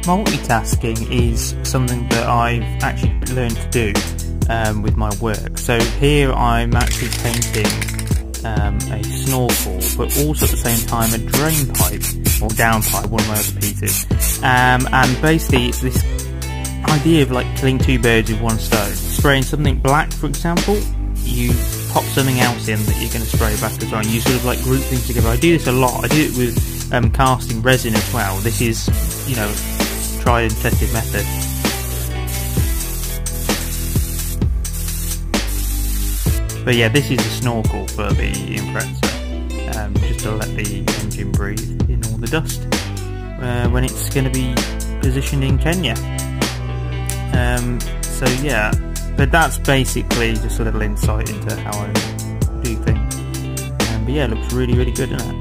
multitasking is something that I've actually learned to do with my work. So here I'm actually painting a snorkel, but also at the same time a drain pipe, or downpipe, one of my other pieces. And basically it's this idea of like killing two birds with one stone. Spraying something black, for example, you pop something else in that you're going to spray back as well, and you sort of like group things together. I do this a lot. I do it with casting resin as well. This is, you know, tried and tested method. But yeah, this is a snorkel for the Impreza, just to let the engine breathe in all the dust when it's going to be positioned in Kenya. So yeah, but that's basically just a little insight into how I do things. But yeah, it looks really, really good, doesn't it?